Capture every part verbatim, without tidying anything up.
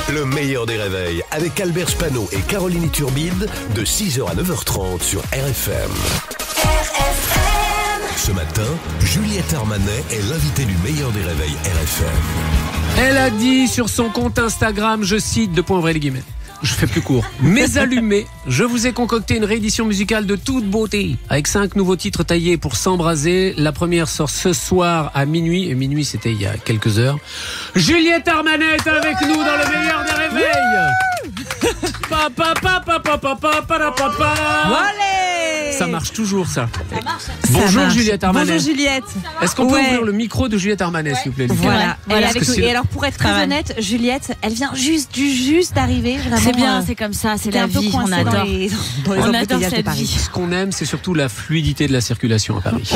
Le meilleur des réveils avec Albert Spano et Caroline Turbide de six heures à neuf heures trente sur R F M. R F M. Ce matin, Juliette Armanet est l'invitée du meilleur des réveils R F M. Elle a dit sur son compte Instagram, je cite, deux points ouvrés les guillemets. Je fais plus court. Mais allumé, je vous ai concocté une réédition musicale de toute beauté avec cinq nouveaux titres taillés pour s'embraser. La première sort ce soir à minuit. Et minuit, c'était il y a quelques heures. Juliette Armanet est avec nous dans le meilleur des réveils. Pa, pa, pa, pa, pa, pa, pa, pa, pa, pa. Ça marche toujours, ça. Ça marche. Bonjour ça marche. Juliette Armanet. Bonjour Juliette. Est-ce qu'on peut ouais. ouvrir le micro de Juliette Armanet, s'il vous plaît? Voilà. voilà. Avec nous. Et alors, pour être très honnête, Juliette, elle vient juste du juste d'arriver. C'est bien, euh, c'est comme ça, c'est la vie. On adore. Les, dans les on adore cette Paris. vie. Ce qu'on aime, c'est surtout la fluidité de la circulation à Paris.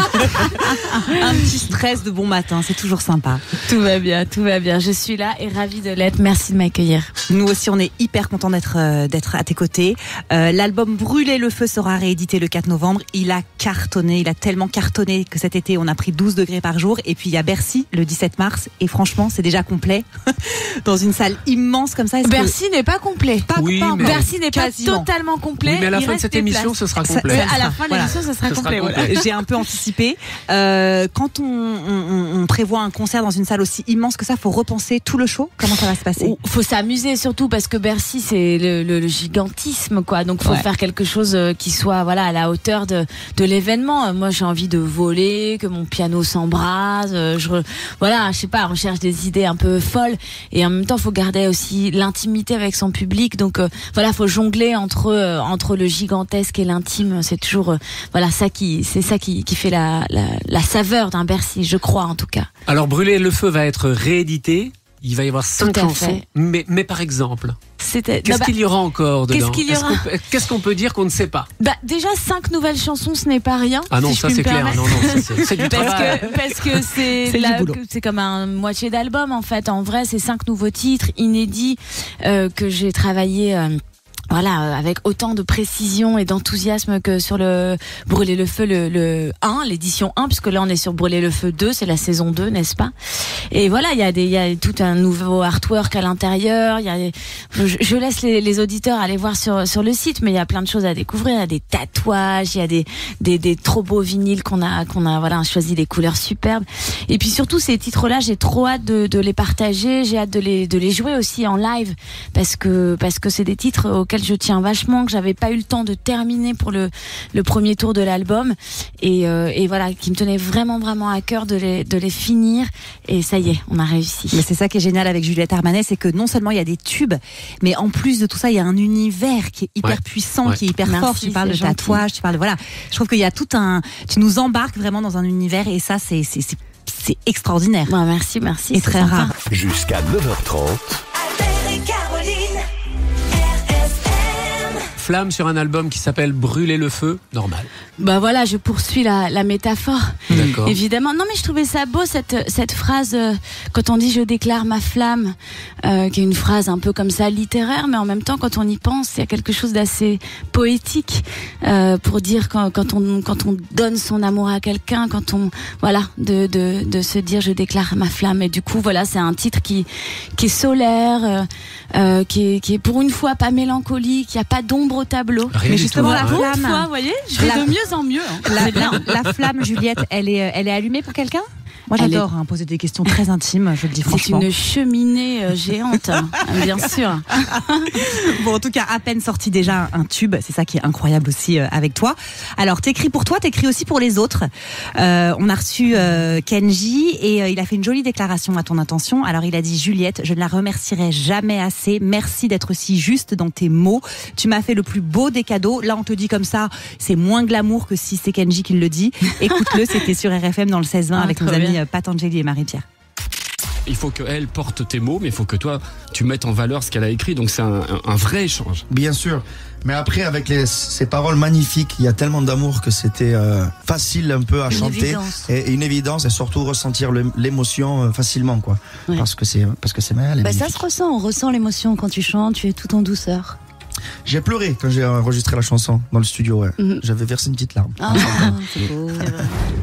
Un petit stress de bon matin, c'est toujours sympa. Tout va bien, tout va bien. Je suis là et ravie de l'être. Merci de m'accueillir. Nous aussi, on est hyper contents d'être euh, d'être à tes côtés. Euh, l'album Brûler le feu sera réédité le quatre novembre. Il a cartonné, il a tellement cartonné que cet été, on a pris douze degrés par jour. Et puis, il y a Bercy le dix-sept mars. Et franchement, c'est déjà complet. Dans une salle immense comme ça. Est-ce Bercy que... n'est pas complet. Pas, oui, pas, mais... Bercy n'est pas quasiment. totalement complet. Oui, mais à la il fin de cette émission, places. ce sera complet. Ça, à la fin de l'émission, voilà. ce sera Ce complet. sera Voilà. complet. J'ai un peu anticipé. Euh, quand on, on, on prévoit un concert dans une salle aussi immense que ça, faut repenser tout le show. Comment ça va se passer? Il faut s'amuser surtout parce que Bercy, c'est le, le, le gigantisme, quoi. Donc, il faut ouais. faire quelque chose qui soit voilà, à la hauteur de, de l'événement. Moi, j'ai envie de voler, que mon piano s'embrase. Je, voilà, je sais pas, on cherche des idées un peu folles. Et en même temps, il faut garder aussi l'intimité avec son public. Donc, euh, voilà, il faut jongler entre, euh, entre le gigantesque et l'intime. C'est toujours, euh, voilà, ça qui, c'est ça qui, qui fait la, la, la saveur d'un Bercy, je crois, en tout cas. Alors, Brûler le feu va être réédité. Il va y avoir cinq chansons. Mais, mais par exemple, C'était... qu'est-ce bah, qu'il y aura encore dedans? Qu'est-ce qu'il y aura Est-ce qu'on, qu'est-ce qu'on peut dire qu'on ne sait pas? Bah, déjà, cinq nouvelles chansons, ce n'est pas rien. Ah non, si ça je puis c'est me clair. permettre. Non, non, ça, c'est, c'est du Parce travail. que, parce que c'est, C'est la- du boulot. c'est comme un moitié d'album, en fait. En vrai, c'est cinq nouveaux titres inédits euh, que j'ai travaillé. Euh, Voilà, avec autant de précision et d'enthousiasme que sur le Brûler le feu, le, le un, l'édition un, puisque là on est sur Brûler le feu deux, c'est la saison deux, n'est-ce pas? Et voilà, il y a des, il y a tout un nouveau artwork à l'intérieur. Il y a, je, je laisse les, les auditeurs aller voir sur sur le site, mais il y a plein de choses à découvrir. Il y a des tatouages, il y a des des, des trop beaux vinyles qu'on a qu'on a voilà choisi des couleurs superbes. Et puis surtout ces titres-là, j'ai trop hâte de, de les partager. J'ai hâte de les de les jouer aussi en live parce que parce que c'est des titres auxquels je tiens vachement, que j'avais pas eu le temps de terminer pour le, le premier tour de l'album et, euh, et voilà, qui me tenait vraiment vraiment à cœur de les, de les finir et ça y est, on a réussi. Mais c'est ça qui est génial avec Juliette Armanet, c'est que non seulement il y a des tubes, mais en plus de tout ça, il y a un univers qui est hyper ouais. puissant, ouais. qui est hyper Merci, fort. Tu parles de c'est gentil. tatouage, tu parles de voilà. Je trouve qu'il y a tout un, tu nous embarques vraiment dans un univers et ça c'est c'est c'est, c'est extraordinaire. Bon, merci, merci. Et c'est très sympa. rare. Jusqu'à neuf heures trente. Albert et Caroline. Flamme sur un album qui s'appelle Brûler le feu, normal. Bah voilà, je poursuis la, la métaphore. D'accord. Évidemment. Non mais je trouvais ça beau cette cette phrase euh, quand on dit je déclare ma flamme, euh, qui est une phrase un peu comme ça littéraire, mais en même temps quand on y pense, il y a quelque chose d'assez poétique euh, pour dire quand, quand on quand on donne son amour à quelqu'un, quand on voilà de de de se dire je déclare ma flamme. Et du coup voilà, c'est un titre qui qui est solaire, euh, euh, qui est qui est pour une fois pas mélancolique, il y a pas d'ombre au tableau. Rien Mais du justement, tout, la hein. Pour flamme. une fois, vous voyez, je vais La- de mieux en mieux. hein. La, C'est bien. la, la flamme, Juliette, elle est elle est allumée pour quelqu'un? Moi Elle j'adore hein, poser des questions très intimes, je le dis C'est franchement. une cheminée euh, géante, hein, bien sûr. Bon, en tout cas, à peine sorti déjà un tube, c'est ça qui est incroyable aussi euh, avec toi. Alors, t'écris pour toi, t'écris aussi pour les autres. Euh, on a reçu euh, Kenji et euh, il a fait une jolie déclaration à ton intention. Alors, il a dit: Juliette, je ne la remercierai jamais assez. Merci d'être aussi juste dans tes mots. Tu m'as fait le plus beau des cadeaux. Là, on te dit comme ça, c'est moins glamour que si c'est Kenji qui le dit. Écoute-le, c'était sur R F M dans le seize vingt Ah, avec nos trop amis bien. euh, Patangeli et Marie-Pierre. Il faut qu'elle porte tes mots, mais il faut que toi, tu mettes en valeur ce qu'elle a écrit. Donc c'est un, un, un vrai échange. Bien sûr. Mais après, avec les, ces paroles magnifiques, il y a tellement d'amour que c'était euh, facile un peu à Une chanter. évidence. Et, et une évidence, et surtout ressentir le- l'émotion euh, facilement, quoi. Ouais. Parce que c'est, parce que c'est elle est Bah, ça magnifique. se ressent, on ressent l'émotion quand tu chantes, tu es tout en douceur. J'ai pleuré quand j'ai enregistré la chanson dans le studio, ouais. Mhm. J'avais versé une petite larme. Ah, c'est beau.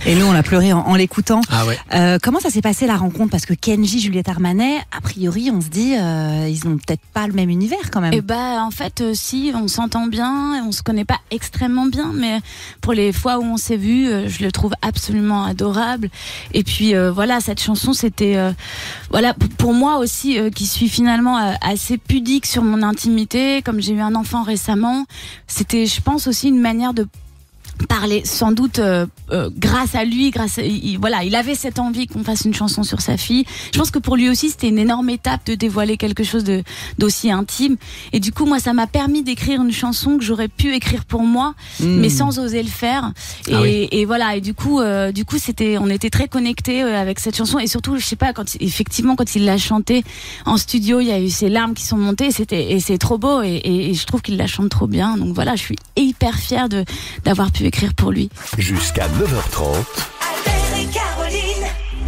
Et nous, on a pleuré en, en l'écoutant. Ah ouais. Euh, comment ça s'est passé la rencontre? Parce que Kenji, Juliette Armanet, a priori, on se dit, euh, ils n'ont peut-être pas le même univers quand même. Et bah en fait, euh, si, on s'entend bien, on se connaît pas extrêmement bien, mais pour les fois où on s'est vu, euh, je le trouve absolument adorable. Et puis euh, voilà, cette chanson, c'était euh, voilà p- pour moi aussi, euh, qui suis finalement euh, assez pudique sur mon intimité, comme j'ai eu un enfant récemment, c'était, je pense aussi une manière de parler, sans doute euh, euh, grâce à lui, grâce à, il, voilà, il avait cette envie qu'on fasse une chanson sur sa fille. Je pense que pour lui aussi c'était une énorme étape de dévoiler quelque chose de d'aussi intime. Et du coup moi ça m'a permis d'écrire une chanson que j'aurais pu écrire pour moi, mmh. mais sans oser le faire. Et, ah oui. et voilà. Et du coup, euh, du coup c'était, on était très connectés euh, avec cette chanson. Et surtout, je sais pas, quand effectivement quand il l'a chantée en studio, il y a eu ces larmes qui sont montées. Et c'était et c'est trop beau. Et, et, et je trouve qu'il la chante trop bien. Donc voilà, je suis hyper fière de d'avoir pu écrire pour lui. Jusqu'à neuf heures trente. Albert et Caroline,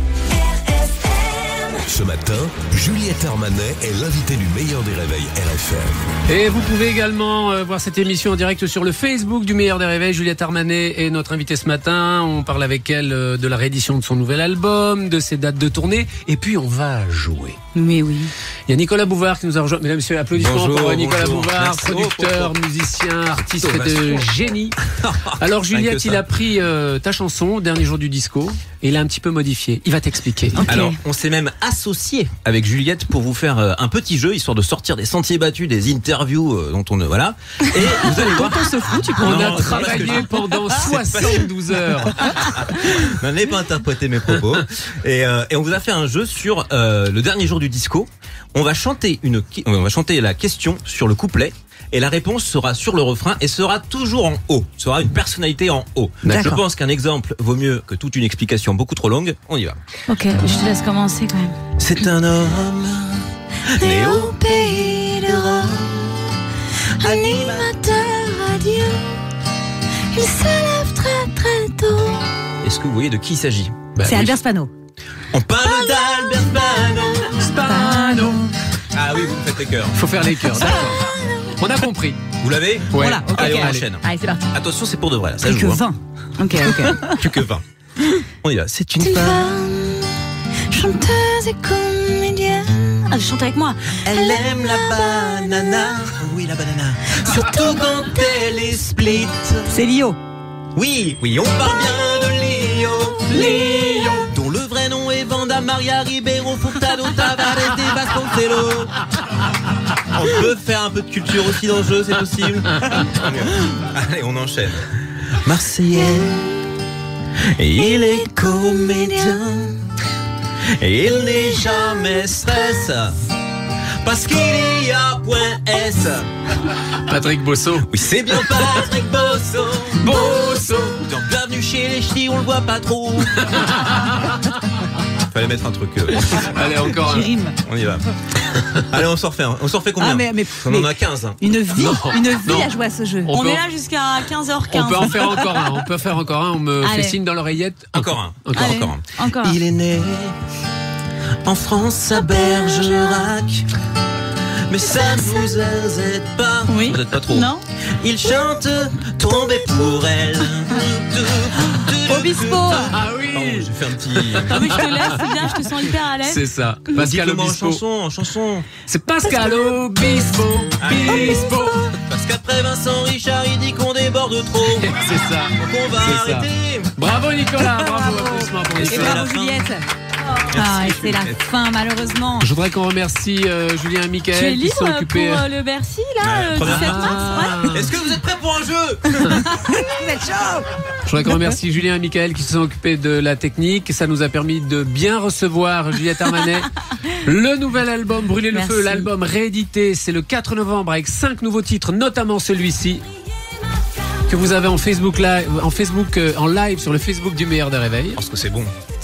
R F M. Ce matin, Juliette Armanet est l'invitée du meilleur des réveils R F M. Et vous pouvez également euh, voir cette émission en direct sur le Facebook du meilleur des réveils. Juliette Armanet est notre invitée ce matin. On parle avec elle euh, de la réédition de son nouvel album, de ses dates de tournée. Et puis on va jouer. Mais oui. Il y a Nicolas Bouvard qui nous a rejoint. Mesdames et messieurs, applaudissements bonjour, pour Nicolas bonjour. Bouvard, Merci. producteur, Oh, oh, oh. musicien, artiste Oh, de merci. génie. Alors Juliette, il a pris euh, ta chanson, Dernier jour du disco, et il l'a un petit peu modifié. Il va t'expliquer. Okay. Alors, on s'est même associé avec Juliette pour vous faire euh, un petit jeu, histoire de sortir des sentiers battus, des interviews euh, dont on ne... Voilà. Et vous allez voir... Quand on se fout, tu peux... On Non, a non, travaillé parce que- pendant C'est pas- soixante-douze heures. N'allez pas interpréter mes propos. Et, euh, et on vous a fait un jeu sur euh, le dernier jour du disco. On va chanter une, on va chanter la question sur le couplet. Et la réponse sera sur le refrain et sera toujours en haut. Sera une personnalité en haut. D'accord. Je pense qu'un exemple vaut mieux que toute une explication beaucoup trop longue. On y va. Ok, je te laisse commencer quand même. C'est un homme né au pays de Rome, Animateur radio, il se lève très très tôt. Est-ce que vous voyez de qui il s'agit? Bah, C'est oui. Albert Spano. On parle d'Albert Spano. Spano. Ah oui, vous me faites les cœurs. Faut faire les cœurs, d'accord. On a compris. Vous l'avez? Ouais. Voilà, ok. Allez, on Allez. enchaîne. Allez, c'est parti. Attention, c'est pour de vrai là. Ça Plus que joue. hein. vingt. Ok, ok. Plus que vingt. On y va. C'est une Une femme. femme, chanteuse et comédienne. Ah, chante avec moi. Elle aime la banana. Oui, la banana. Surtout quand elle est split. C'est Lio. Oui, oui, on parle bien de Lio. Lio. Dont le vrai nom est Vanda Maria Ribeiro Furtado Tavares de Vasconcelos. On peut faire un peu de culture aussi dans le jeu, c'est possible. Allez, on enchaîne. Marseillais, il est comédien. Et il n'est jamais stress. Parce qu'il y a point S. Patrick Bosso. Oui, c'est bien Patrick Bosso. Bosso. Donc, bienvenue chez les ch'tis, on le voit pas trop. Fallait mettre un truc. Euh, Allez, encore Qui un. rime. on y va. Allez, on s'en refait. un. On s'en refait combien? Ah, mais, mais, On mais en a quinze. Hein. une vie, Non, une vie non. à jouer à ce jeu. On On peut est en- là jusqu'à quinze heures On quinze. peut en faire encore un. On peut faire encore un. On me Allez. fait signe dans l'oreillette. Encore un. Encore. Allez. Encore un. Encore. Il est né en France à Bergerac. Mais ça ne vous aide pas. Oui. Peut-être pas trop. Non. Il chante Tomber pour elle. Obispo. Ah Pardon, oui. j'ai fait un petit. Ah oui, je te laisse, c'est bien, je te sens hyper à l'aise. C'est ça. Pascal Dites-le-moi en Obispo. chanson, en chanson. C'est Pascal Obispo. Obispo. Parce qu'après Vincent Richard, il dit qu'on déborde trop. C'est ça. Donc on va C'est ça. arrêter. Bravo Nicolas. Bravo. Applaudissements pour Et C'est Nicolas. la bravo fin. Juliette. Ah, et c'est la Juliette. fin, malheureusement. Je voudrais qu'on remercie euh, Julien et Tu es Michael qui libre sont pour occupés. euh, le Bercy, là, Ouais, euh, première dix-sept Ah. mars, ouais. Est-ce que vous êtes prêts pour un jeu? Vous êtes chaud. Je voudrais qu'on remercie Julien et Michael qui se sont occupés de la technique. Ça nous a permis de bien recevoir Juliette Armanet. Le nouvel album Brûler le Merci. feu, l'album réédité, c'est le quatre novembre avec cinq nouveaux titres, notamment celui-ci que vous avez en Facebook live, en Facebook, euh, en live sur le Facebook du meilleur des réveils. Parce que c'est bon.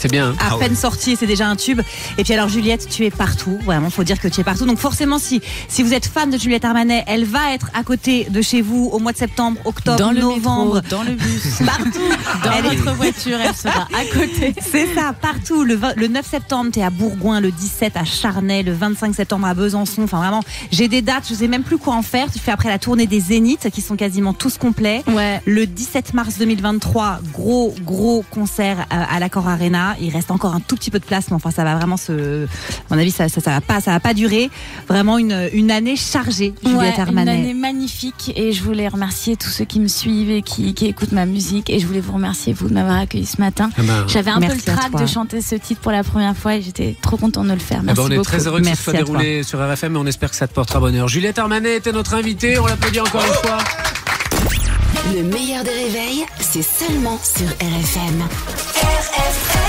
C'est bien. Hein. À Ah peine ouais. sorti, c'est déjà un tube. Et puis alors Juliette, tu es partout. Vraiment, faut dire que tu es partout. Donc forcément, si si vous êtes fan de Juliette Armanet, elle va être à côté de chez vous au mois de septembre, octobre, Dans le novembre, métro, dans le bus, partout. dans Elle est- votre voiture, elle sera à côté. C'est ça, partout. Le, vingt le neuf septembre, t'es à Bourgoin, le dix-sept à Charnay, le vingt-cinq septembre à Besançon. Enfin vraiment, j'ai des dates, je sais même plus quoi en faire. Tu fais après la tournée des Zéniths qui sont quasiment tous complets. Ouais. Le dix-sept mars deux mille vingt-trois, gros gros concert à, à l'Accor Arena. Il reste encore un tout petit peu de place, mais enfin ça va vraiment se, à mon avis ça ça, ça va pas ça va pas durer. Vraiment une une année chargée, Juliette Ouais, une Armanet. année magnifique et je voulais remercier tous ceux qui me suivent et qui, qui écoutent ma musique et je voulais vous remercier vous de m'avoir accueilli ce matin. Ah ben, J'avais un Merci peu le à trac toi. de chanter ce titre pour la première fois et j'étais trop contente de le faire. eh Merci ben, on est beaucoup. très heureux que Merci ça soit à toi. déroulé sur R F M et on espère que ça te portera bonheur. Juliette Armanet était notre invitée, on l'applaudit encore une fois. Le meilleur des réveils, c'est seulement sur R F M. R F M.